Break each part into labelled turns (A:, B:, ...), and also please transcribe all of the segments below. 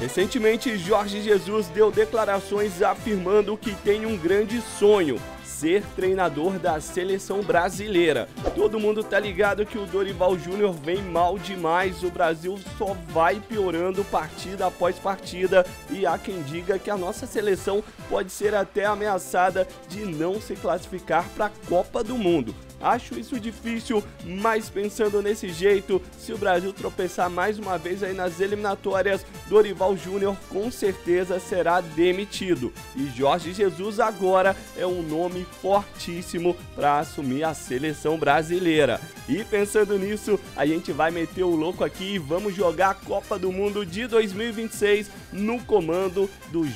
A: Recentemente, Jorge Jesus deu declarações afirmando que tem um grande sonho: ser treinador da seleção brasileira. Todo mundo tá ligado que o Dorival Júnior vem mal demais, o Brasil só vai piorando partida após partida e há quem diga que a nossa seleção pode ser até ameaçada de não se classificar para a Copa do Mundo. Acho isso difícil, mas pensando nesse jeito, se o Brasil tropeçar mais uma vez aí nas eliminatórias, Dorival Júnior com certeza será demitido. E Jorge Jesus agora é um nome fortíssimo para assumir a seleção brasileira. E pensando nisso, a gente vai meter o louco aqui e vamos jogar a Copa do Mundo de 2026 no comando do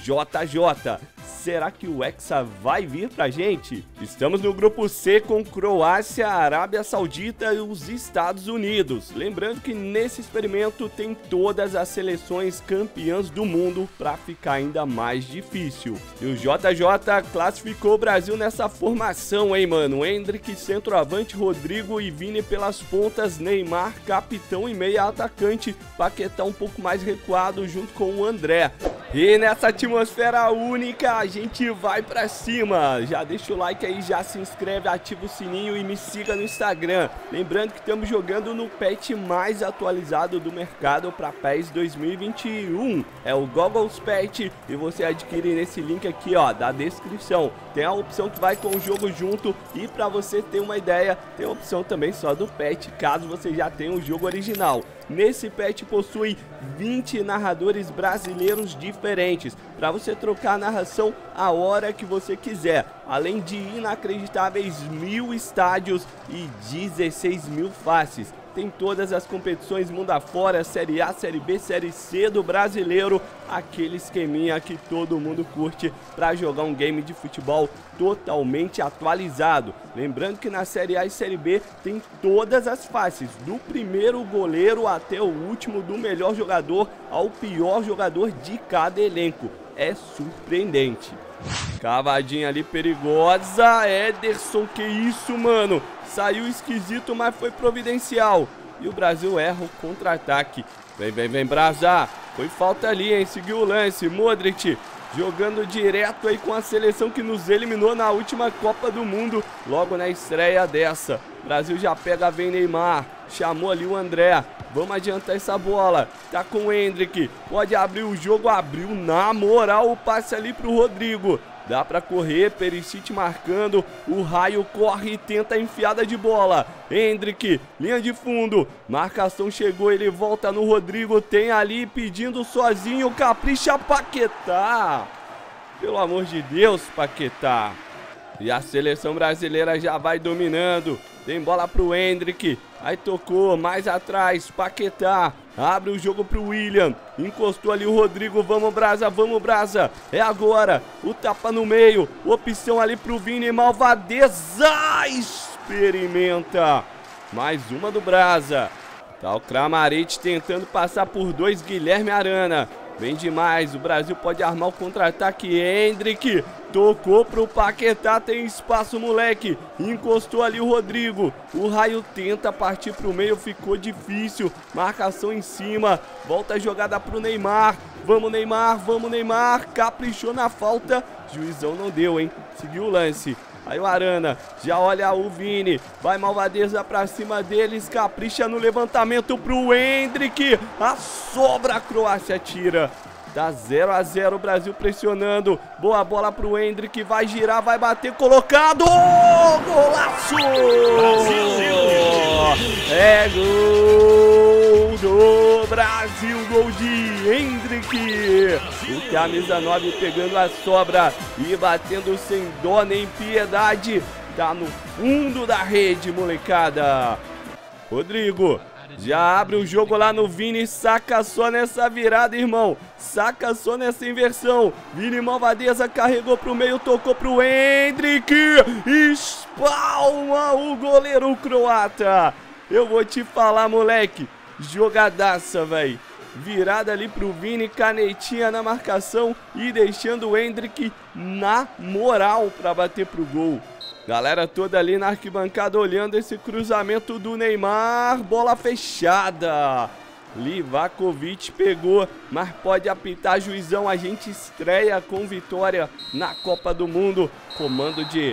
A: JJ. Será que o Hexa vai vir pra gente? Estamos no grupo C com Croácia, Arábia Saudita e os Estados Unidos. Lembrando que nesse experimento tem todas as seleções campeãs do mundo para ficar ainda mais difícil. E o JJ classificou o Brasil nessa formação, hein, mano? Endrick, centroavante, Rodrigo e Vini pelas pontas, Neymar, capitão e meia atacante, Paquetá um pouco mais recuado junto com o André. E nessa atmosfera única, a gente vai pra cima. Já deixa o like aí, já se inscreve, ativa o sininho e me siga no Instagram. Lembrando que estamos jogando no patch mais atualizado do mercado para PES 2021. É o Goggles Patch e você adquire nesse link aqui, ó, da descrição. Tem a opção que vai com o jogo junto e para você ter uma ideia, tem a opção também só do patch, caso você já tenha o jogo original. Nesse patch possui 20 narradores brasileiros diferentes, para você trocar a narração a hora que você quiser, além de inacreditáveis 1000 estádios e 16.000 faces. Tem todas as competições mundo afora, Série A, Série B, Série C do brasileiro, aquele esqueminha que todo mundo curte para jogar um game de futebol totalmente atualizado. Lembrando que na Série A e Série B tem todas as faces, do primeiro goleiro até o último, do melhor jogador ao pior jogador de cada elenco. É surpreendente. Cavadinha ali perigosa, Ederson, que isso, mano? Saiu esquisito, mas foi providencial. E o Brasil erra o contra-ataque. Vem, Brasa. Foi falta ali, hein? Seguiu o lance. Modric jogando direto aí com a seleção que nos eliminou na última Copa do Mundo, logo na estreia dessa. Brasil já pega, vem Neymar. Chamou ali o André. Vamos adiantar essa bola. Tá com o Endrick. Pode abrir o jogo. Abriu na moral o passe ali pro Rodrigo. Dá pra correr, Perisic marcando, o Raio corre e tenta a enfiada de bola. Endrick, linha de fundo, marcação chegou, ele volta no Rodrigo, tem ali pedindo sozinho, capricha Paquetá. Pelo amor de Deus, Paquetá. E a seleção brasileira já vai dominando. Tem bola pro Endrick. Aí tocou, mais atrás, Paquetá. Abre o jogo pro William. Encostou ali o Rodrigo. Vamos, Brasa. É agora. O tapa no meio. Opção ali pro Vini. Malvadeza. Experimenta. Mais uma do Brasa. Tá o Kramaric tentando passar por dois. Guilherme Arana. Vem demais, o Brasil pode armar o contra-ataque. Endrick tocou pro Paquetá, tem espaço, moleque. Encostou ali o Rodrigo. O Raio tenta partir pro meio, ficou difícil. Marcação em cima, volta a jogada pro Neymar. Vamos, Neymar. Caprichou na falta, juizão não deu, hein? Seguiu o lance. Aí o Arana, já olha o Vini, vai Malvadeza pra cima deles, capricha no levantamento pro Endrick, a sobra, a Croácia tira. Tá 0 a 0, o Brasil pressionando, boa bola pro Endrick, vai girar, vai bater, colocado, golaço! É gol do Brasil, gol de Endrick, o camisa 9 pegando a sobra e batendo sem dó nem piedade, tá no fundo da rede, molecada. Rodrigo já abre o jogo lá no Vini, saca só nessa virada, irmão, saca só nessa inversão. Vini Malvadeza carregou pro meio, tocou pro Endrick, espalma o goleiro croata. Eu vou te falar, moleque, jogadaça, velho. Virada ali pro Vini, canetinha na marcação e deixando o Endrick na moral para bater pro gol. Galera toda ali na arquibancada olhando esse cruzamento do Neymar, bola fechada. Livakovic pegou, mas pode apitar, juizão. A gente estreia com vitória na Copa do Mundo. Comando de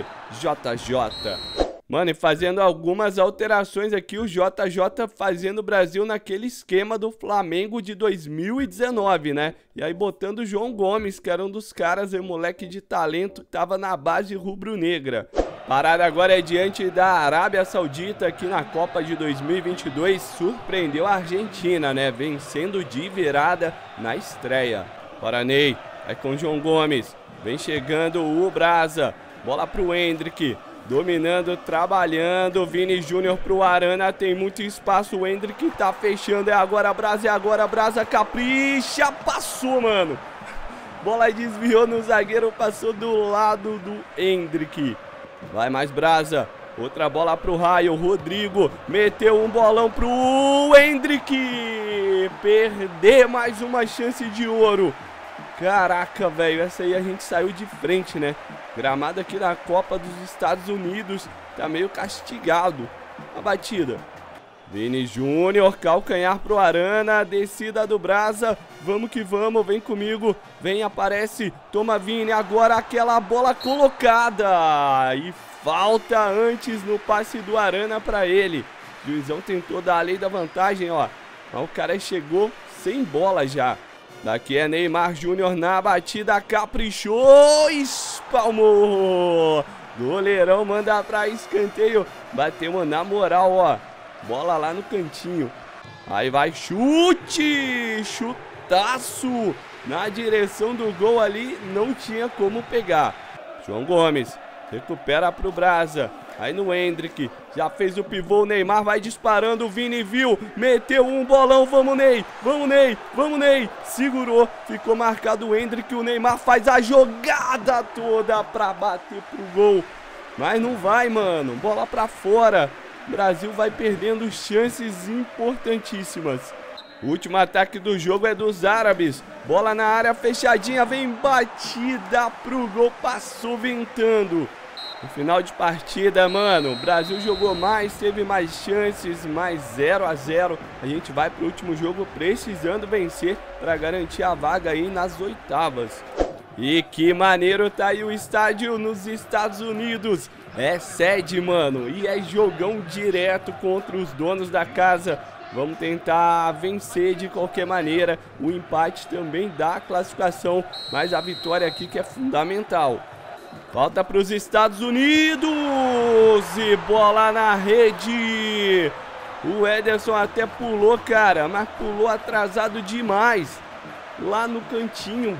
A: JJ. Mano, e fazendo algumas alterações aqui, o JJ fazendo o Brasil naquele esquema do Flamengo de 2019, né? E aí botando o João Gomes, que era um dos caras, aí, moleque de talento, que tava na base rubro-negra. Parada agora é diante da Arábia Saudita, aqui na Copa de 2022, surpreendeu a Argentina, né? Vencendo de virada na estreia. Bora, Ney, vai com o João Gomes, vem chegando o Brasa, bola pro Endrick. Dominando, trabalhando, Vini Júnior pro Arana, tem muito espaço, o Endrick tá fechando, é agora Brasa, capricha, passou, mano. Bola desviou no zagueiro, passou do lado do Endrick. Vai mais Brasa, outra bola pro Raio, Rodrigo, meteu um bolão pro Endrick. Perder mais uma chance de ouro. Caraca, velho, essa aí a gente saiu de frente, né? Gramado aqui na Copa dos Estados Unidos tá meio castigado. A batida. Vini Júnior, calcanhar pro Arana, descida do Brasa. Vamos que vamos, vem comigo. Vem, aparece, toma Vini, agora aquela bola colocada. E falta antes no passe do Arana pra ele. O juizão tentou dar a lei da vantagem, ó. Mas o cara chegou sem bola já. Daqui é Neymar Júnior na batida, caprichou, espalmou. Goleirão manda pra escanteio, bateu na moral, ó. Bola lá no cantinho. Aí vai chute, chutaço. Na direção do gol ali, não tinha como pegar. João Gomes recupera pro Brasa. Aí no Endrick, já fez o pivô, o Neymar vai disparando, o Vini viu, meteu um bolão, vamos Ney, vamos Ney, vamos Ney, segurou, ficou marcado o Endrick, o Neymar faz a jogada toda pra bater pro gol, mas não vai, mano, bola pra fora, o Brasil vai perdendo chances importantíssimas. O último ataque do jogo é dos árabes, bola na área fechadinha, vem batida pro gol, passou ventando. No final de partida, mano, o Brasil jogou mais, teve mais chances, mais 0 a 0. A gente vai pro último jogo precisando vencer para garantir a vaga aí nas oitavas. E que maneiro tá aí o estádio nos Estados Unidos. É sede, mano, e é jogão direto contra os donos da casa. Vamos tentar vencer de qualquer maneira. O empate também dá a classificação, mas a vitória aqui que é fundamental. Volta para os Estados Unidos e bola na rede. O Ederson até pulou, cara, mas pulou atrasado demais. Lá no cantinho.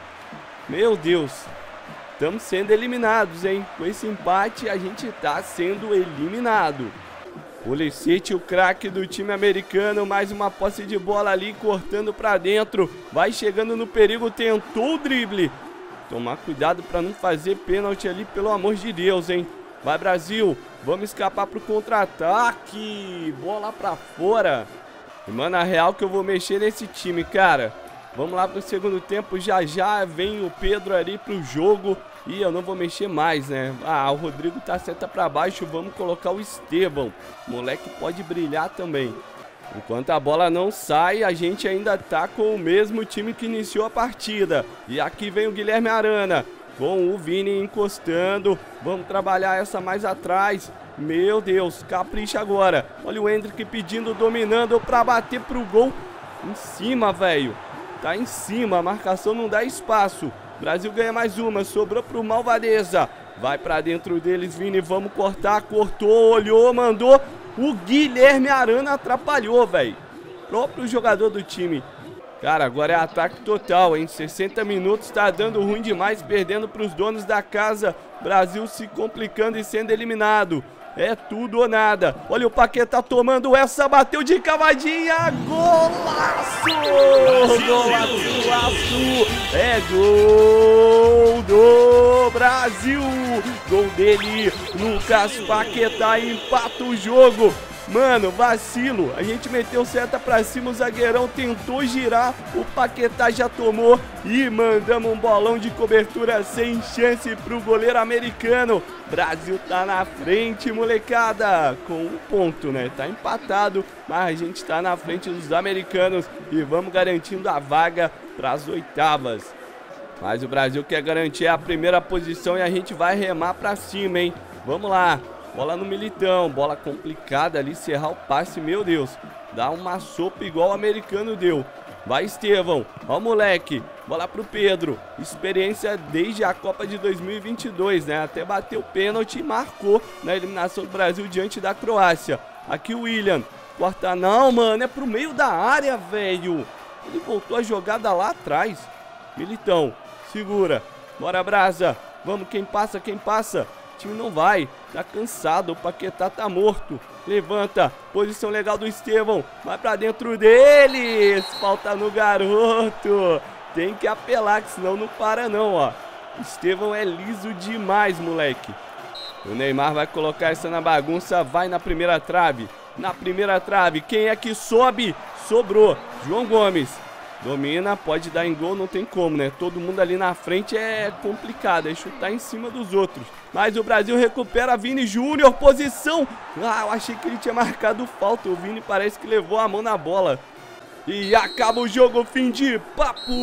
A: Meu Deus. Estamos sendo eliminados, hein? Com esse empate a gente tá sendo eliminado. Pulisic, o craque do time americano, mais uma posse de bola ali, cortando para dentro. Vai chegando no perigo, tentou o drible. Tomar cuidado para não fazer pênalti ali, pelo amor de Deus, hein? Vai, Brasil. Vamos escapar pro contra-ataque. Bola pra fora. E, mano, a real que eu vou mexer nesse time, cara. Vamos lá pro segundo tempo. Já já vem o Pedro ali pro jogo. E eu não vou mexer mais, né? Ah, o Rodrigo tá seta pra baixo. Vamos colocar o Estevão. O moleque pode brilhar também. Enquanto a bola não sai, a gente ainda tá com o mesmo time que iniciou a partida. E aqui vem o Guilherme Arana, com o Vini encostando. Vamos trabalhar essa mais atrás. Meu Deus, capricha agora. Olha o Endrick pedindo, dominando pra bater pro gol. Em cima, velho. Tá em cima, a marcação não dá espaço. Brasil ganha mais uma, sobrou pro Malvadeza. Vai pra dentro deles, Vini, vamos cortar. Cortou, olhou, mandou. O Guilherme Arana atrapalhou, velho. Próprio jogador do time. Cara, agora é ataque total, hein? 60 minutos, tá dando ruim demais, perdendo pros donos da casa. Brasil se complicando e sendo eliminado. É tudo ou nada. Olha o Paquetá tomando essa, bateu de cavadinha. Golaço! Golaço! É gol do Brasil! Gol dele, Lucas Paquetá empata o jogo. Mano, vacilo. A gente meteu seta pra cima, o zagueirão tentou girar, o Paquetá já tomou e mandamos um bolão de cobertura sem chance pro goleiro americano. Brasil tá na frente, molecada, com 1 ponto, né? Tá empatado, mas a gente tá na frente dos americanos e vamos garantindo a vaga pras oitavas. Mas o Brasil quer garantir a primeira posição e a gente vai remar pra cima, hein? Vamos lá. Bola no Militão, bola complicada ali, serrar o passe, meu Deus. Dá uma sopa igual o americano deu. Vai, Estevão, ó o moleque, bola pro Pedro. Experiência desde a Copa de 2022, né? Até bateu o pênalti e marcou na eliminação do Brasil diante da Croácia. Aqui o William, corta não, mano, é pro meio da área, velho. Ele voltou a jogada lá atrás. Militão, segura, bora Brasa. Vamos, quem passa, quem passa. O time não vai, tá cansado, o Paquetá tá morto. Levanta, posição legal do Estevão, vai pra dentro deles. Falta no garoto. Tem que apelar, que senão não para não, ó. Estevão é liso demais, moleque. O Neymar vai colocar essa na bagunça, vai na primeira trave. Na primeira trave, quem é que sobe? Sobrou, João Gomes. Domina, pode dar em gol, não tem como, né? Todo mundo ali na frente é complicado, é chutar em cima dos outros. Mas o Brasil recupera, Vini Júnior, posição. Ah, eu achei que ele tinha marcado falta, o Vini parece que levou a mão na bola. E acaba o jogo, fim de papo.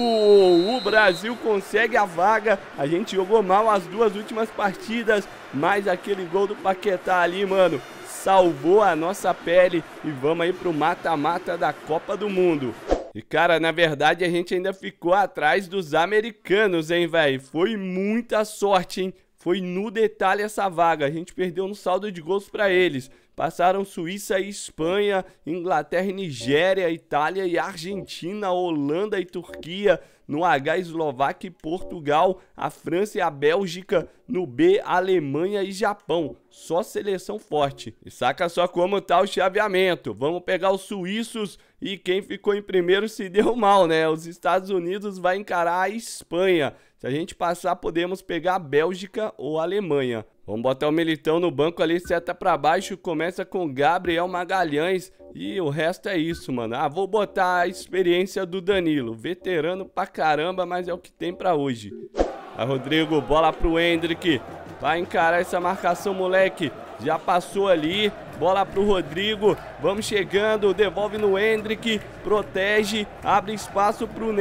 A: O Brasil consegue a vaga. A gente jogou mal as 2 últimas partidas, mas aquele gol do Paquetá ali, mano, salvou a nossa pele. E vamos aí pro mata-mata da Copa do Mundo. E, cara, na verdade a gente ainda ficou atrás dos americanos, hein, velho? Foi muita sorte, hein? Foi no detalhe essa vaga. A gente perdeu no saldo de gols pra eles. Passaram Suíça e Espanha, Inglaterra e Nigéria, Itália e Argentina, Holanda e Turquia. No H, Eslováquia e Portugal, a França e a Bélgica. No B, Alemanha e Japão. Só seleção forte. E saca só como tá o chaveamento. Vamos pegar os suíços e quem ficou em primeiro se deu mal, né? Os Estados Unidos vai encarar a Espanha. Se a gente passar, podemos pegar a Bélgica ou a Alemanha. Vamos botar o Militão no banco ali, seta pra baixo. Começa com Gabriel Magalhães. E o resto é isso, mano. Ah, vou botar a experiência do Danilo. Veterano pra caramba, mas é o que tem pra hoje. Vai, Rodrigo, bola pro Hendrick. Vai encarar essa marcação, moleque. Já passou ali. Bola pro Rodrigo. Vamos chegando. Devolve no Hendrick. Protege. Abre espaço pro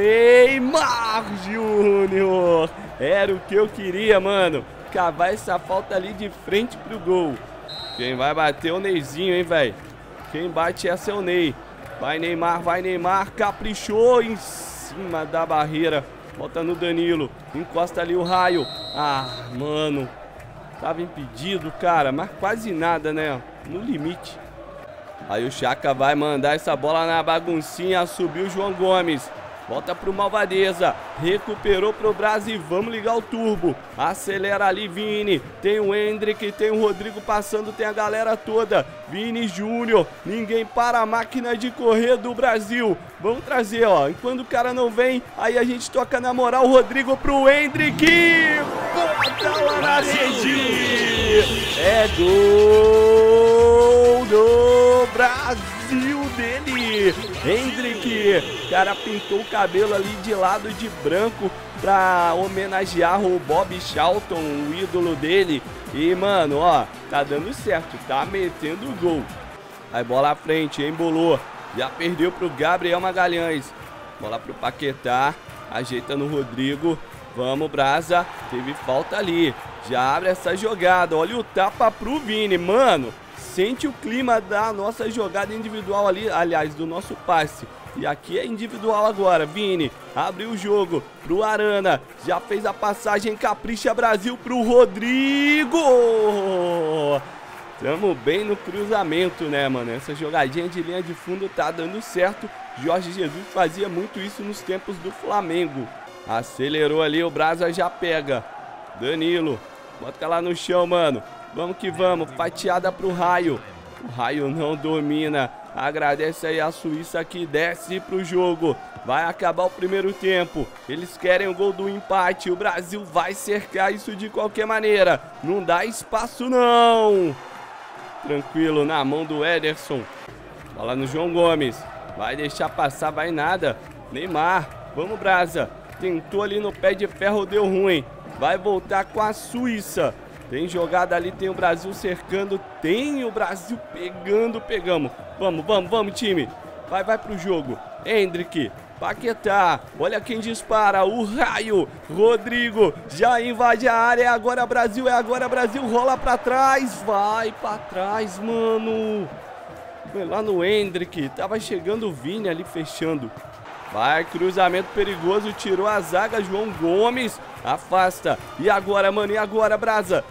A: Neymar Júnior. Era o que eu queria, mano. Cavar essa falta ali de frente pro gol. Quem vai bater é o Neizinho, hein, velho? Quem bate essa é o Ney. Vai, Neymar. Caprichou em cima da barreira. Volta no Danilo. Encosta ali o Raio. Ah, mano. Tava impedido, cara. Mas quase nada, né? No limite. Aí o Chaka vai mandar essa bola na baguncinha. Subiu o João Gomes. Volta pro Malvadeza. Recuperou pro Brasil. Vamos ligar o turbo. Acelera ali, Vini. Tem o Hendrick, tem o Rodrigo passando, tem a galera toda. Vini Júnior. Ninguém para a máquina de correr do Brasil. Vamos trazer, ó. Enquanto o cara não vem, aí a gente toca na moral. Rodrigo pro Hendrick. Bota lá na rede. É gol do Brasil dele. Hendrick. O cara pintou o cabelo ali de lado de branco pra homenagear o Bob Charlton, o ídolo dele. E, mano, ó, tá dando certo, tá metendo o gol. Aí, bola à frente, embolou. Já perdeu pro Gabriel Magalhães. Bola pro Paquetá, ajeita no Rodrigo. Vamos, Brasa, teve falta ali. Já abre essa jogada, olha o tapa pro Vini, mano. Sente o clima da nossa jogada individual ali, aliás, do nosso passe. E aqui é individual agora, Vini, abriu o jogo pro Arana, já fez a passagem, capricha Brasil pro Rodrigo. Tamo bem no cruzamento, né, mano? Essa jogadinha de linha de fundo tá dando certo. Jorge Jesus fazia muito isso nos tempos do Flamengo. Acelerou ali, o Brasa já pega. Danilo, bota lá no chão, mano. Vamos que vamos, fatiada pro Raio. O Raio não domina. Agradece aí a Suíça que desce pro jogo. Vai acabar o primeiro tempo. Eles querem o gol do empate. O Brasil vai cercar isso de qualquer maneira. Não dá espaço, não. Tranquilo, na mão do Ederson. Bola no João Gomes. Vai deixar passar, vai nada. Neymar, vamos Brasa. Tentou ali no pé de ferro, deu ruim. Vai voltar com a Suíça. Tem jogada ali, tem o Brasil cercando. Tem o Brasil pegando, pegamos. Vamos time. Vai pro jogo. Endrick, Paquetá, olha quem dispara, o raio, Rodrigo, já invade a área, é agora Brasil, rola pra trás, vai pra trás, mano. Foi lá no Endrick, tava chegando o Vini ali fechando. Vai, cruzamento perigoso, tirou a zaga, João Gomes, afasta. E agora, mano, Brasa?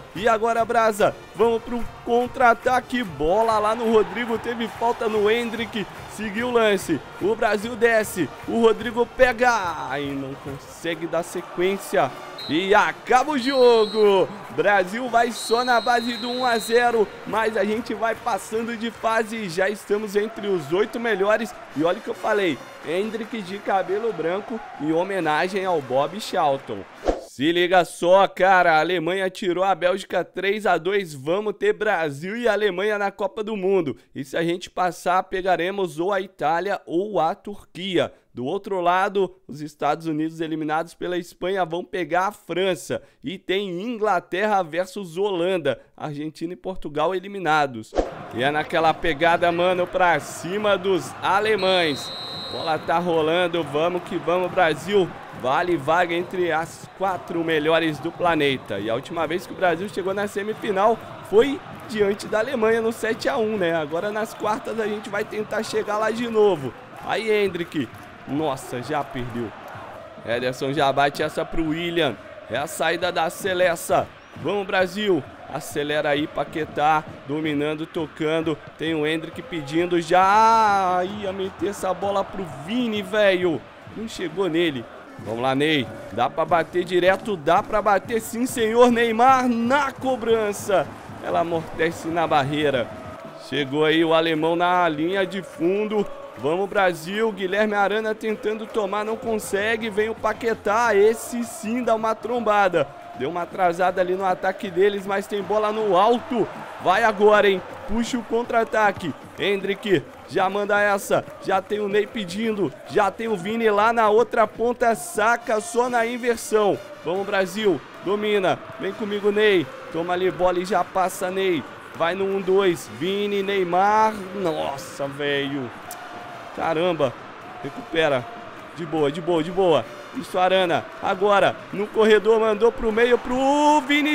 A: Vamos pro contra-ataque, bola lá no Rodrigo, teve falta no Endrick, seguiu o lance, o Brasil desce, o Rodrigo pega, ai, não consegue dar sequência. E acaba o jogo. Brasil vai só na base do 1 a 0, mas a gente vai passando de fase e já estamos entre os 8 melhores. E olha o que eu falei, Endrick de cabelo branco em homenagem ao Bob Charlton. Se liga só, cara, a Alemanha tirou a Bélgica 3 a 2, vamos ter Brasil e Alemanha na Copa do Mundo. E se a gente passar, pegaremos ou a Itália ou a Turquia. Do outro lado, os Estados Unidos eliminados pela Espanha vão pegar a França. E tem Inglaterra versus Holanda, Argentina e Portugal eliminados. E é naquela pegada, mano, pra cima dos alemães. Bola tá rolando, vamos que vamos, Brasil. Vale vaga entre as 4 melhores do planeta. E a última vez que o Brasil chegou na semifinal foi diante da Alemanha no 7 a 1, né? Agora nas quartas a gente vai tentar chegar lá de novo. Aí, Endrick. Nossa, já perdeu. Ederson já bate essa pro William. É a saída da Seleça. Vamos, Brasil. Acelera aí, Paquetá. Dominando, tocando. Tem o Endrick pedindo já. Ia meter essa bola pro Vini, velho. Não chegou nele. Vamos lá, Ney. Dá pra bater direto. Dá pra bater sim, senhor. Neymar na cobrança. Ela amortece na barreira. Chegou aí o alemão na linha de fundo. Vamos, Brasil. Guilherme Arana tentando tomar, não consegue. Vem o Paquetá. Esse sim dá uma trombada. Deu uma atrasada ali no ataque deles, mas tem bola no alto. Vai agora, hein? Puxa o contra-ataque. Endrick já manda essa. Já tem o Ney pedindo. Já tem o Vini lá na outra ponta. Saca só na inversão. Vamos, Brasil. Domina. Vem comigo, Ney. Toma ali bola e já passa, Ney. Vai no 1-2. Vini, Neymar. Nossa, velho. Caramba. Recupera. De boa. Isso, Arana. Agora, no corredor, mandou pro meio pro Vini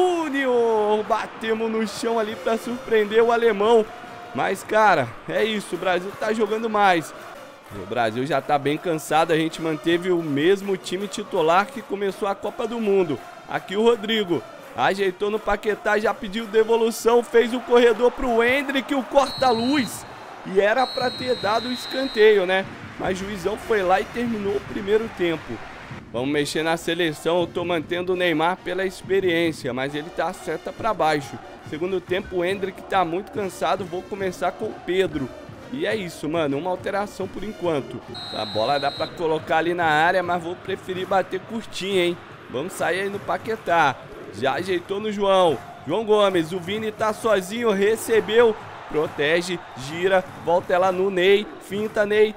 A: Júnior. Batemos no chão ali pra surpreender o alemão. Mas, cara, é isso. O Brasil tá jogando mais. O Brasil já tá bem cansado. A gente manteve o mesmo time titular que começou a Copa do Mundo. Aqui o Rodrigo. Ajeitou no Paquetá, já pediu devolução. Fez o corredor pro Endrick, o corta-luz. E era pra ter dado o escanteio, né? Mas o juizão foi lá e terminou o primeiro tempo. Vamos mexer na seleção. Eu tô mantendo o Neymar pela experiência, mas ele tá seta pra baixo. Segundo tempo, o Endrick tá muito cansado. Vou começar com o Pedro. E é isso, mano. Uma alteração por enquanto. A bola dá pra colocar ali na área, mas vou preferir bater curtinho, hein? Vamos sair aí no Paquetá. Já ajeitou no João. João Gomes. O Vini tá sozinho. Recebeu. Protege, gira, volta ela no Ney, finta Ney.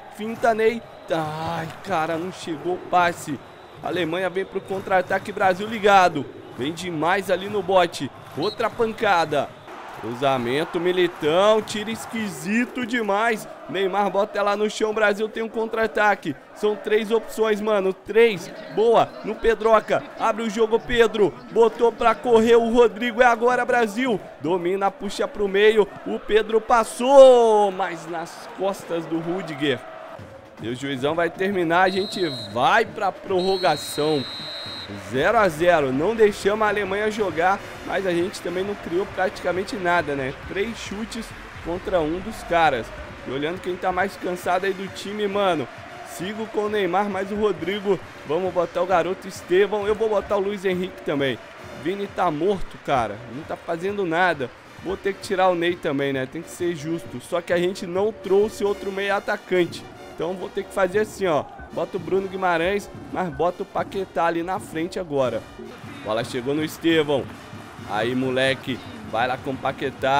A: Ai, cara, não chegou o passe. A Alemanha vem pro contra-ataque, Brasil ligado. Vem demais ali no bote. Outra pancada. Cruzamento, Militão, tiro esquisito demais. Neymar bota ela no chão, Brasil tem um contra-ataque. São 3 opções, mano, 3. Boa, no Pedroca, abre o jogo, Pedro. Botou pra correr o Rodrigo, é agora, Brasil. Domina, puxa pro meio, o Pedro passou, mas nas costas do Rudiger. E o juizão vai terminar, a gente vai pra prorrogação. 0 a 0, não deixamos a Alemanha jogar, mas a gente também não criou praticamente nada, né? 3 chutes contra um dos caras. E olhando quem tá mais cansado aí do time, mano, sigo com o Neymar, mas o Rodrigo, vamos botar o garoto Estevão, eu vou botar o Luiz Henrique também. Vini tá morto, cara, não tá fazendo nada. Vou ter que tirar o Ney também, né? Tem que ser justo, só que a gente não trouxe outro meio atacante. Então vou ter que fazer assim, ó. Bota o Bruno Guimarães, mas bota o Paquetá ali na frente agora. Bola chegou no Estevão. Aí, moleque, vai lá com o Paquetá.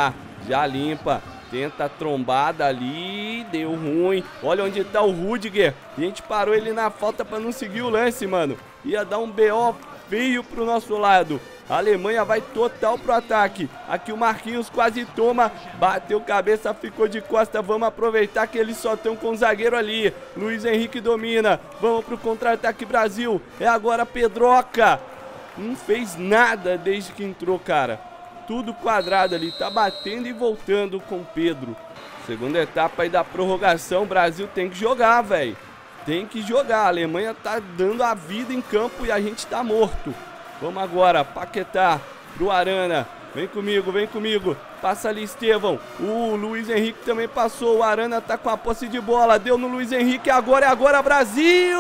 A: já limpa. Tenta a trombada ali, deu ruim. Olha onde tá o Rudiger. A gente parou ele na falta pra não seguir o lance, mano. Ia dar um BO feio pro nosso lado. A Alemanha vai total pro ataque. Aqui o Marquinhos quase toma. Bateu cabeça, ficou de costa. Vamos aproveitar que eles só estão com o zagueiro ali. Luiz Henrique domina. Vamos pro contra-ataque Brasil. É agora Pedroca. Não fez nada desde que entrou, cara. Tudo quadrado ali, tá batendo e voltando com o Pedro. Segunda etapa aí da prorrogação, o Brasil tem que jogar, velho. Tem que jogar, a Alemanha tá dando a vida em campo e a gente tá morto. Vamos agora, Paquetá pro Arana. Vem comigo. Passa ali, Estevão. O Luiz Henrique também passou, o Arana tá com a posse de bola. Deu no Luiz Henrique, agora, Brasil!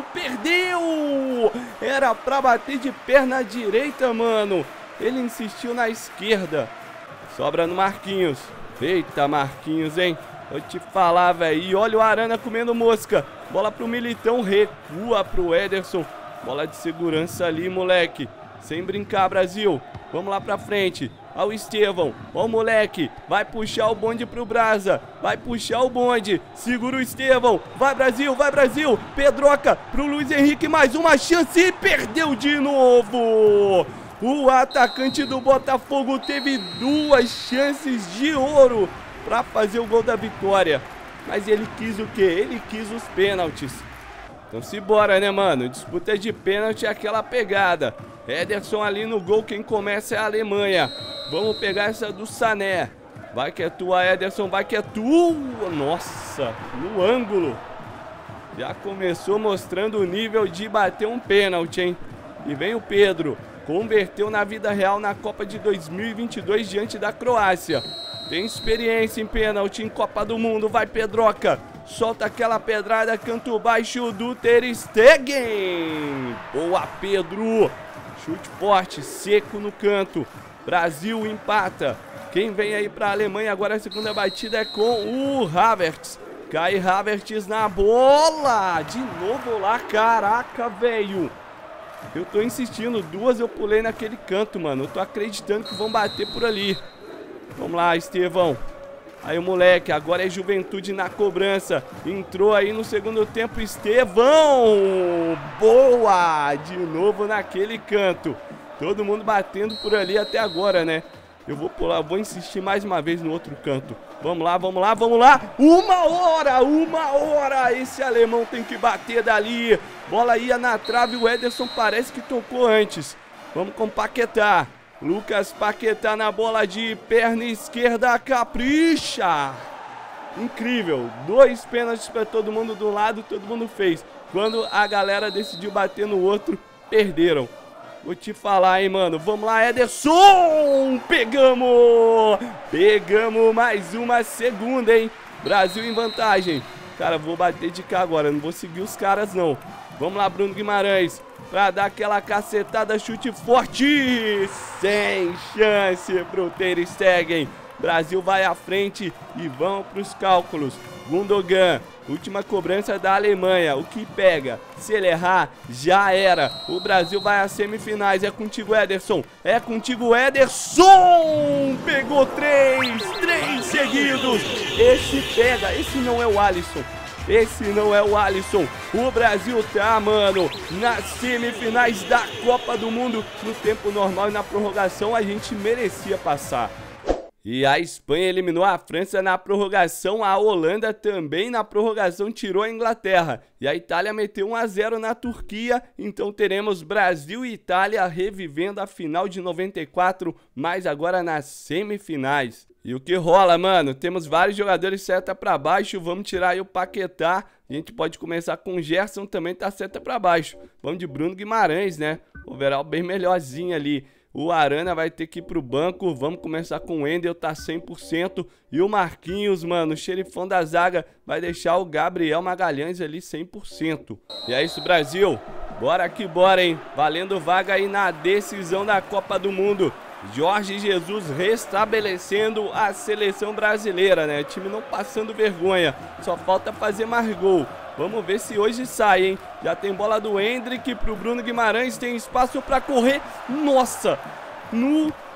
A: Perdeu! Era pra bater de perna direita, mano. Ele insistiu na esquerda. Sobra no Marquinhos. Eita, Marquinhos, hein? Vou te falar, velho. E olha o Arana comendo mosca. Bola pro Militão. Recua pro Ederson. Bola de segurança ali, moleque. Sem brincar, Brasil. Vamos lá pra frente. Olha o Estevão. Olha o moleque. Vai puxar o bonde pro Brasa. Vai puxar o bonde. Segura o Estevão. Vai, Brasil. Pedroca pro Luiz Henrique. Mais uma chance e perdeu de novo. O atacante do Botafogo teve 2 chances de ouro para fazer o gol da vitória. Mas ele quis o quê? Ele quis os pênaltis. Então se bora, né, mano? Disputa de pênalti é aquela pegada. Ederson ali no gol, quem começa é a Alemanha. Vamos pegar essa do Sané. Vai que é tua, Ederson, vai que é tua. Nossa, no ângulo. Já começou mostrando o nível de bater um pênalti, hein? E vem o Pedro. Converteu na vida real na Copa de 2022 diante da Croácia. Tem experiência em pênalti em Copa do Mundo. Vai, Pedroca. Solta aquela pedrada, canto baixo do Ter Stegen. Boa, Pedro. Chute forte, seco no canto. Brasil empata. Quem vem aí pra Alemanha agora a segunda batida é com o Havertz. Cai Havertz na bola. De novo lá, caraca, velho. Eu tô insistindo, 2 eu pulei naquele canto, mano. Eu tô acreditando que vão bater por ali. Vamos lá, Estevão. Aí o moleque, agora é Juventude na cobrança. Entrou aí no segundo tempo, Estevão. Boa! De novo naquele canto. Todo mundo batendo por ali até agora, né? Eu vou pular, vou insistir mais uma vez no outro canto. Vamos lá. 1 hora! Esse alemão tem que bater dali. Bola ia na trave, o Ederson parece que tocou antes. Vamos com Paquetá. Lucas Paquetá na bola de perna esquerda, capricha. Incrível, 2 pênaltis para todo mundo do lado, todo mundo fez. Quando a galera decidiu bater no outro, perderam. Vou te falar, hein, mano. Vamos lá, Ederson! Pegamos mais uma segunda, hein? Brasil em vantagem. Cara, vou bater de cá agora, não vou seguir os caras, não. Vamos lá, Bruno Guimarães, pra dar aquela cacetada, chute forte. Sem chance pro Ter Stegen. Brasil vai à frente e vão pros cálculos. Gundogan, última cobrança da Alemanha. O que pega? Se ele errar, já era. O Brasil vai às semifinais. É contigo, Ederson. É contigo, Ederson. Pegou 3 seguidos. Esse pega. Esse não é o Alisson. O Brasil tá, mano, nas semifinais da Copa do Mundo. No tempo normal e na prorrogação a gente merecia passar. E a Espanha eliminou a França na prorrogação, a Holanda também na prorrogação tirou a Inglaterra. E a Itália meteu 1 a 0 na Turquia, então teremos Brasil e Itália revivendo a final de 94, mas agora nas semifinais. E o que rola, mano? Temos vários jogadores seta pra baixo, vamos tirar aí o Paquetá. A gente pode começar com o Gerson, também tá seta pra baixo. Vamos de Bruno Guimarães, né? Overall bem melhorzinho ali. O Arana vai ter que ir pro banco. Vamos começar com o Wendel, tá 100%. E o Marquinhos, mano, o xerifão da zaga, vai deixar o Gabriel Magalhães ali 100%. E é isso, Brasil. Bora que bora, hein? Valendo vaga aí na decisão da Copa do Mundo. Jorge Jesus restabelecendo a seleção brasileira, né? O time não passando vergonha. Só falta fazer mais gol. Vamos ver se hoje sai, hein? Já tem bola do Hendrick pro Bruno Guimarães. Tem espaço pra correr. Nossa! No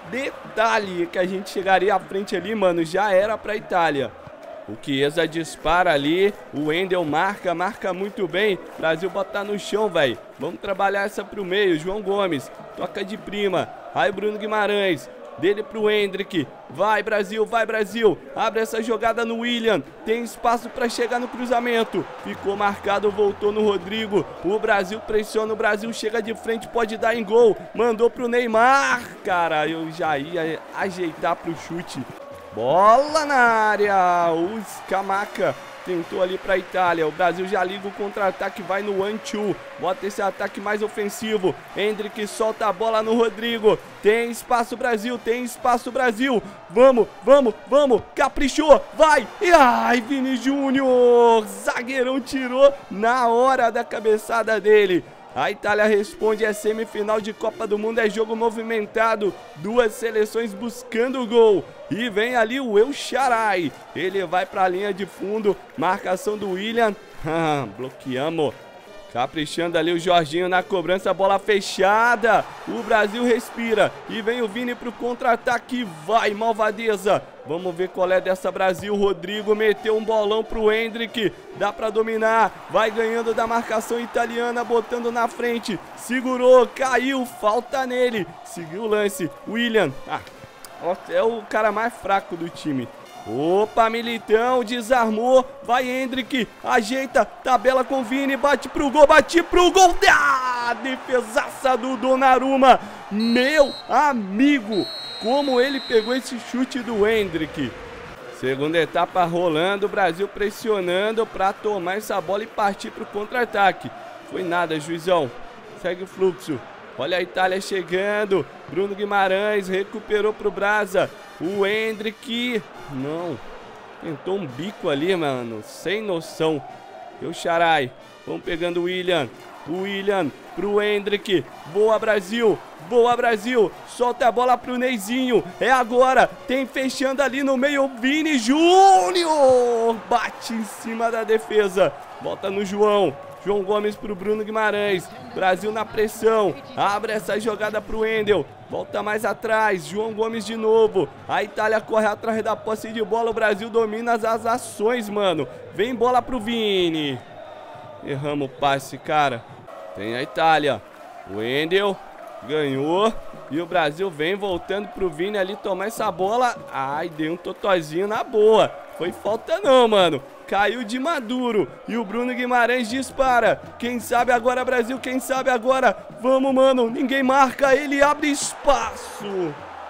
A: detalhe que a gente chegaria à frente ali, mano, já era pra Itália. O Chiesa dispara ali, o Wendel marca muito bem. Brasil bota no chão, velho. Vamos trabalhar essa pro meio, João Gomes, toca de prima. Aí Bruno Guimarães, dele pro Endrick. Vai Brasil, abre essa jogada no William, tem espaço para chegar no cruzamento, ficou marcado, voltou no Rodrigo. O Brasil pressiona, o Brasil chega de frente, pode dar em gol, mandou pro Neymar. Cara, eu já ia ajeitar pro chute. Bola na área, o Scamacca tentou ali pra Itália. O Brasil já liga o contra-ataque, vai no 1-2. Bota esse ataque mais ofensivo. Endrick solta a bola no Rodrigo. Tem espaço Brasil, Vamos. Caprichou, vai. E ai, Vini Júnior. Zagueirão tirou na hora da cabeçada dele. A Itália responde, é semifinal de Copa do Mundo, é jogo movimentado, duas seleções buscando o gol. E vem ali o El Shaarawy, ele vai para a linha de fundo, marcação do William, bloqueamos. Caprichando ali o Jorginho na cobrança, bola fechada, o Brasil respira e vem o Vini pro contra-ataque, vai malvadeza. Vamos ver qual é dessa Brasil, Rodrigo meteu um bolão pro Endrick, dá pra dominar, vai ganhando da marcação italiana, botando na frente, segurou, caiu, falta nele, seguiu o lance, William, é o cara mais fraco do time. Opa, Militão, desarmou, vai Endrick, ajeita, tabela com Vini, bate pro gol, defesaça do Donnarumma, meu amigo, como ele pegou esse chute do Endrick. Segunda etapa rolando, Brasil pressionando pra tomar essa bola e partir pro contra-ataque. Foi nada, juizão, segue o fluxo. Olha a Itália chegando, Bruno Guimarães recuperou pro Brasa, o Endrick, não, tentou um bico ali, mano, sem noção. El Shaarawy, vamos pegando o William pro Endrick, boa Brasil, solta a bola pro Neizinho, é agora, tem fechando ali no meio, Vini Júnior, bate em cima da defesa, volta no João Gomes pro Bruno Guimarães, Brasil na pressão, abre essa jogada pro Wendel, volta mais atrás, João Gomes de novo, a Itália corre atrás da posse de bola, o Brasil domina as ações, mano, vem bola pro Vini, erramos o passe, cara, tem a Itália, o Wendel ganhou, e o Brasil vem voltando pro Vini ali tomar essa bola, ai, deu um totozinho na boa, foi falta não, mano. Caiu de maduro. E o Bruno Guimarães dispara. Quem sabe agora, Brasil? Quem sabe agora? Vamos, mano. Ninguém marca. Ele abre espaço.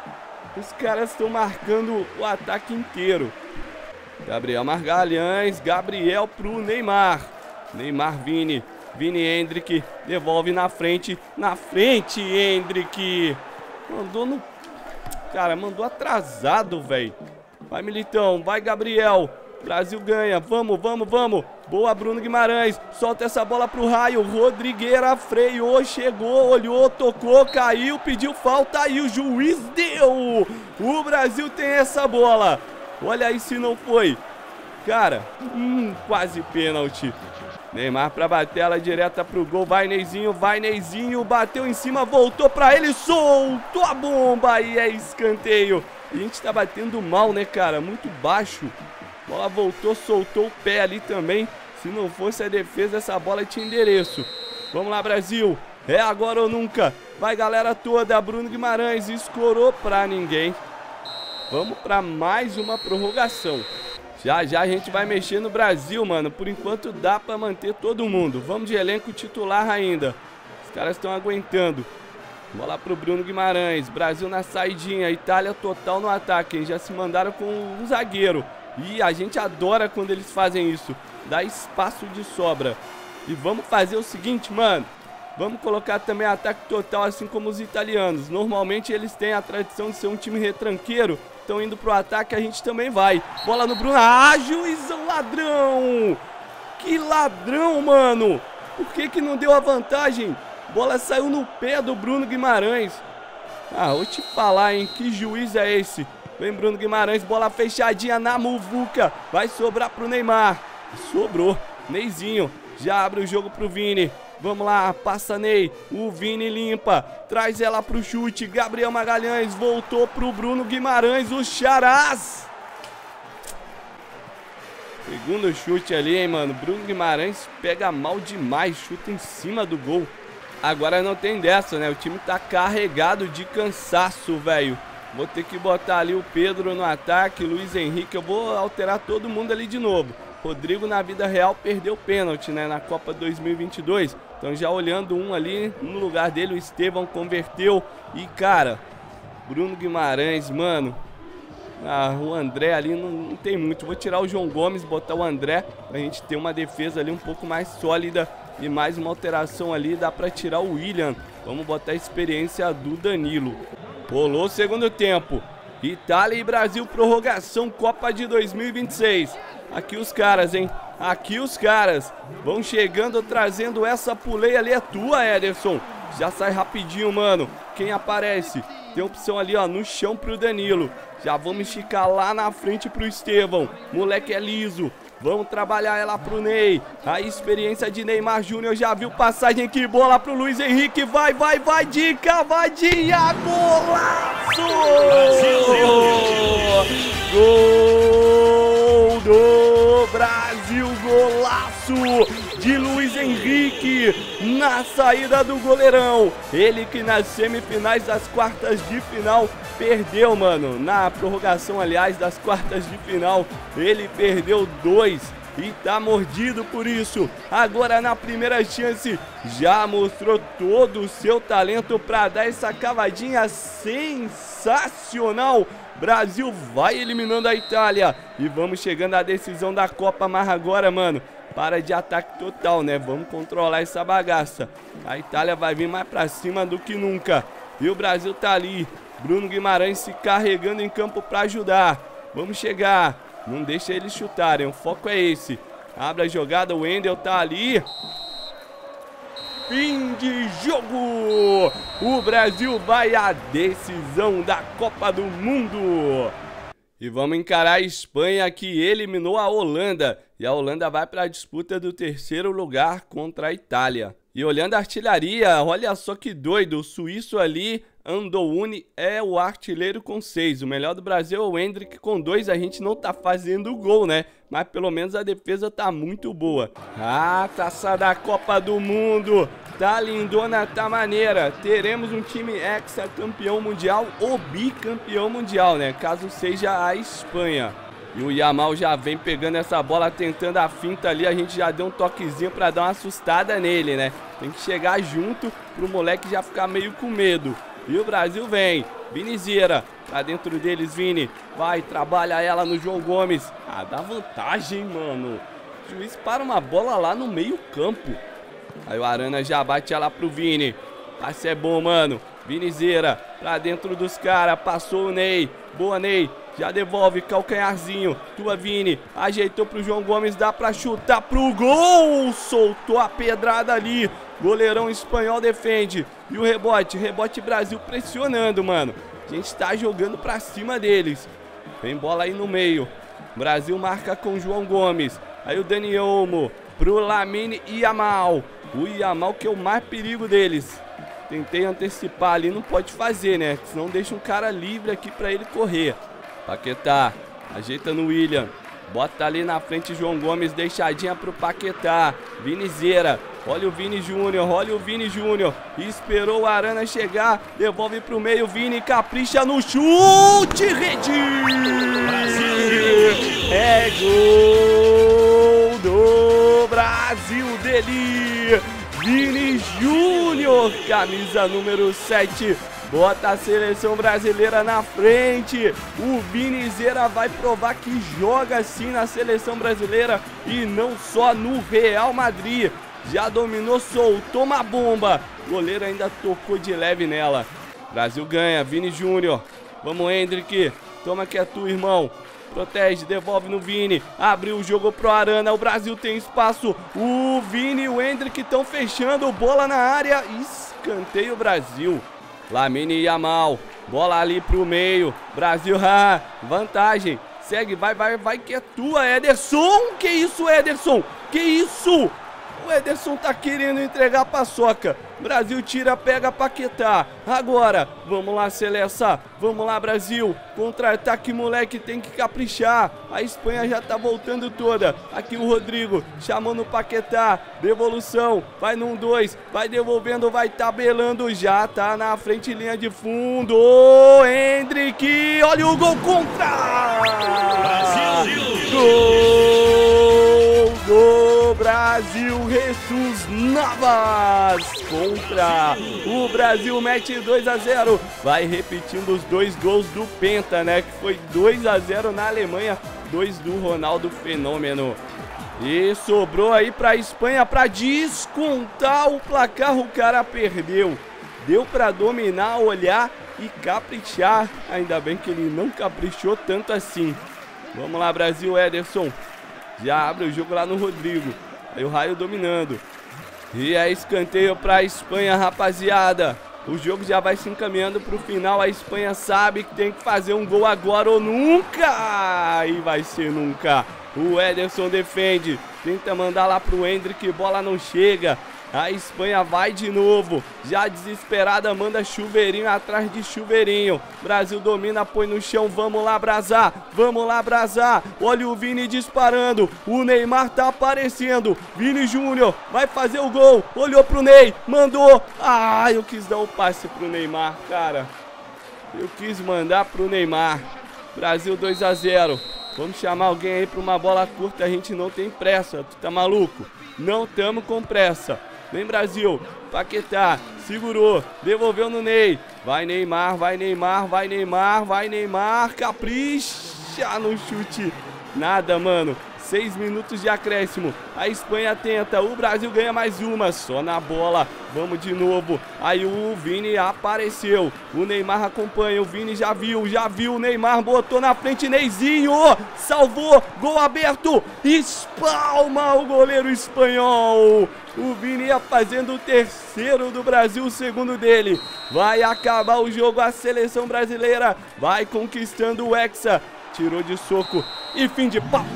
A: Os caras estão marcando o ataque inteiro. Gabriel Magalhães. Gabriel pro Neymar. Neymar, Vini. Vini, Endrick. Devolve na frente. Na frente, Endrick. Mandou no... Cara, mandou atrasado, velho. Vai, Militão. Vai, Gabriel. Brasil ganha, vamos. Boa, Bruno Guimarães, solta essa bola pro Raio, Rodrigueira freou, chegou, olhou, tocou, caiu, pediu falta e o juiz deu. O Brasil tem essa bola. Olha aí se não foi. Cara, quase pênalti. Neymar pra bater ela direta pro gol, vai Neizinho, bateu em cima, voltou pra ele, soltou a bomba e é escanteio. A gente tá batendo mal, né, cara, muito baixo. Bola voltou, soltou o pé ali também. Se não fosse a defesa, essa bola tinha endereço. Vamos lá, Brasil. É agora ou nunca. Vai, galera toda. Bruno Guimarães escorou pra ninguém. Vamos pra mais uma prorrogação. Já a gente vai mexer no Brasil, mano. Por enquanto dá pra manter todo mundo. Vamos de elenco titular ainda. Os caras estão aguentando. Bola pro Bruno Guimarães. Brasil na saidinha. Itália total no ataque, hein? Já se mandaram com um zagueiro. E a gente adora quando eles fazem isso. Dá espaço de sobra. E vamos fazer o seguinte, mano. Vamos colocar também ataque total, assim como os italianos. Normalmente eles têm a tradição de ser um time retranqueiro. Estão indo pro ataque, a gente também vai. Bola no Bruno. Juizão ladrão! Que ladrão, mano! Por que não deu a vantagem? Bola saiu no pé do Bruno Guimarães. Vou te falar, hein? Que juiz é esse? Vem Bruno Guimarães, bola fechadinha na muvuca. Vai sobrar pro Neymar. Sobrou. Neizinho já abre o jogo pro Vini. Vamos lá, passa Ney, o Vini limpa, traz ela pro chute, Gabriel Magalhães voltou pro Bruno Guimarães, o Charás. Segundo chute ali, hein, mano, Bruno Guimarães pega mal demais, chuta em cima do gol. Agora não tem dessa, né, o time tá carregado de cansaço, velho. Vou ter que botar ali o Pedro no ataque, Luiz Henrique, eu vou alterar todo mundo ali de novo. Rodrigo na vida real perdeu o pênalti, né, na Copa 2022. Então já olhando um ali no lugar dele, o Estevão converteu. E cara, Bruno Guimarães, mano, o André ali não tem muito. Vou tirar o João Gomes, botar o André, pra gente ter uma defesa ali um pouco mais sólida. E mais uma alteração ali, dá pra tirar o William. Vamos botar a experiência do Danilo. Rolou o segundo tempo. Itália e Brasil, prorrogação Copa de 2026. Aqui os caras, hein? Aqui os caras vão chegando, trazendo essa puleia ali. É tua, Ederson. Já sai rapidinho, mano. Quem aparece? Tem opção ali, ó, no chão pro Danilo. Já vamos esticar lá na frente pro Estevão. Moleque é liso. Vamos trabalhar ela pro Ney. A experiência de Neymar Júnior já viu passagem. Que bola pro Luiz Henrique. Vai, vai, vai de cavadinha. Golaço! Gol do Brasil. Golaço de Luiz Henrique na saída do goleirão. Ele que nas semifinais das quartas de final perdeu, mano. Na prorrogação, aliás, das quartas de final, ele perdeu 2 e tá mordido por isso. Agora na primeira chance, já mostrou todo o seu talento pra dar essa cavadinha sensacional. Brasil vai eliminando a Itália e vamos chegando à decisão da Copa. Mas agora, mano, para de ataque total, né? Vamos controlar essa bagaça. A Itália vai vir mais pra cima do que nunca. E o Brasil tá ali. Bruno Guimarães se carregando em campo pra ajudar. Vamos chegar. Não deixa eles chutarem. O foco é esse. Abre a jogada. O Wendel tá ali. Fim de jogo. O Brasil vai à decisão da Copa do Mundo. E vamos encarar a Espanha, que eliminou a Holanda. E a Holanda vai para a disputa do terceiro lugar contra a Itália. E olhando a artilharia, olha só que doido. O suíço ali, Andouni, é o artilheiro com 6. O melhor do Brasil é o Endrick com 2. A gente não tá fazendo gol, né? Mas pelo menos a defesa tá muito boa. Ah, taça da Copa do Mundo. Tá lindona, tá maneira. Teremos um time hexacampeão mundial ou bicampeão mundial, né? Caso seja a Espanha. E o Yamal já vem pegando essa bola, tentando a finta ali. A gente já deu um toquezinho pra dar uma assustada nele, né? Tem que chegar junto pro moleque já ficar meio com medo. E o Brasil vem. Vinizeira. Tá dentro deles, Vini. Vai, trabalha ela no João Gomes. Ah, dá vantagem, mano. O juiz para uma bola lá no meio campo. Aí o Arana já bate ela pro Vini. Passe é bom, mano. Vinizeira. Pra dentro dos caras. Passou o Ney. Boa, Ney. Já devolve, calcanharzinho. Tua, Vini. Ajeitou pro João Gomes. Dá pra chutar pro gol. Soltou a pedrada ali. Goleirão espanhol defende. E o rebote. Rebote Brasil pressionando, mano. A gente tá jogando pra cima deles. Vem bola aí no meio. Brasil marca com João Gomes. Aí o Dani Olmo. Pro Lamine Yamal. O Yamal que é o mais perigo deles. Tentei antecipar ali. Não pode fazer, né? Senão deixa um cara livre aqui pra ele correr. Paquetá, ajeita no William. Bota ali na frente João Gomes, deixadinha pro Paquetá. Vinizeira, olha o Vini Júnior, olha o Vini Júnior. Esperou o Arana chegar, devolve pro meio, Vini capricha no chute, rede! É gol do Brasil dele! Vini Júnior, camisa número 7. Bota a seleção brasileira na frente. O Vinizeira vai provar que joga sim na seleção brasileira e não só no Real Madrid. Já dominou, soltou uma bomba. O goleiro ainda tocou de leve nela. Brasil ganha, Vini Júnior. Vamos, Endrick. Toma que é tu, irmão. Protege, devolve no Vini. Abriu o jogo pro Arana. O Brasil tem espaço. O Vini e o Endrick estão fechando. Bola na área. Escanteio Brasil. Lamine Yamal, bola ali pro meio, Brasil, vantagem, segue, vai que é tua, Ederson, que isso, Ederson, que isso, O Ederson tá querendo entregar a paçoca. Brasil tira, pega Paquetá. Agora, vamos lá, Seleção. Vamos lá, Brasil. Contra-ataque, moleque, tem que caprichar. A Espanha já tá voltando toda. Aqui o Rodrigo, chamando o Paquetá. Devolução, vai num 2. Vai devolvendo, vai tabelando. Já tá na frente, linha de fundo. Endrick, olha o gol contra! Brasil! Gol do Brasil, Jesus Navas contra o Brasil, mete 2-0. Vai repetindo os 2 gols do Penta, né? Que foi 2-0 na Alemanha, 2 do Ronaldo Fenômeno. E sobrou aí pra Espanha pra descontar o placar. O cara perdeu. Deu pra dominar, olhar e caprichar. Ainda bem que ele não caprichou tanto assim. Vamos lá, Brasil, Ederson. Já abre o jogo lá no Rodrigo. Aí o Raio dominando. E é escanteio pra Espanha, rapaziada. O jogo já vai se encaminhando pro final. A Espanha sabe que tem que fazer um gol agora ou nunca. E vai ser nunca. O Ederson defende. Tenta mandar lá pro Endrick. Bola não chega. A Espanha vai de novo. Já desesperada, manda Chuveirinho atrás de Chuveirinho. Brasil domina, põe no chão. Vamos lá, Brazar. Vamos lá, Brazar. Olha o Vini disparando. O Neymar tá aparecendo. Vini Júnior vai fazer o gol. Olhou pro Ney. Mandou. Ah, eu quis dar o passe pro Neymar, cara. Eu quis mandar pro Neymar. Brasil 2-0. Vamos chamar alguém aí pra uma bola curta. A gente não tem pressa. Tu tá maluco? Não tamo com pressa. Vem, Brasil. Paquetá. Segurou. Devolveu no Ney. Vai, Neymar. Vai, Neymar. Vai, Neymar. Vai, Neymar. Capricha no chute. Nada, mano. 6 minutos de acréscimo. A Espanha tenta. O Brasil ganha mais uma. Só na bola. Vamos de novo. Aí o Vini apareceu. O Neymar acompanha. O Vini já viu. Já viu. O Neymar botou na frente. Neyzinho. Salvou. Gol aberto. Espalma o goleiro espanhol. O Vini ia fazendo o terceiro do Brasil. O segundo dele. Vai acabar o jogo. A seleção brasileira vai conquistando o Hexa. Tirou de soco e fim de papo.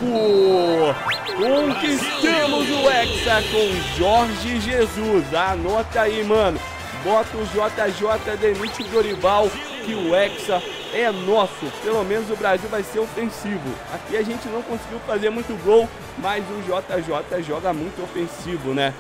A: Conquistamos o Hexa com Jorge Jesus. Anota aí, mano. Bota o JJ, demite o Dorival, que o Hexa é nosso. Pelo menos o Brasil vai ser ofensivo. Aqui a gente não conseguiu fazer muito gol, mas o JJ joga muito ofensivo, né?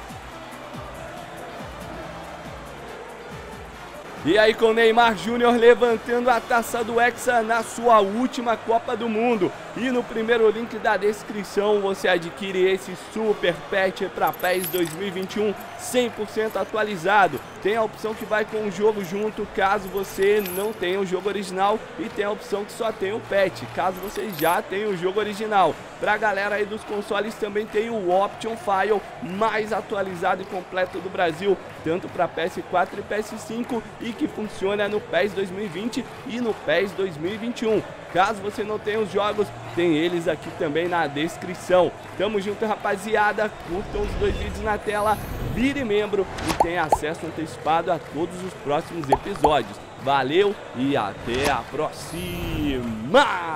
A: E aí com o Neymar Júnior levantando a taça do Hexa na sua última Copa do Mundo. E no primeiro link da descrição você adquire esse Super Pet para PES 2021 100% atualizado. Tem a opção que vai com o jogo junto, caso você não tenha o jogo original. E tem a opção que só tem o Pet, caso você já tenha o jogo original. Pra galera aí dos consoles também tem o Option File mais atualizado e completo do Brasil, tanto para PS4 e PS5, e que funciona no PES 2020 e no PES 2021. Caso você não tenha os jogos, tem eles aqui também na descrição. Tamo junto, rapaziada. Curtam os 2 vídeos na tela, vire membro e tenha acesso antecipado a todos os próximos episódios. Valeu e até a próxima!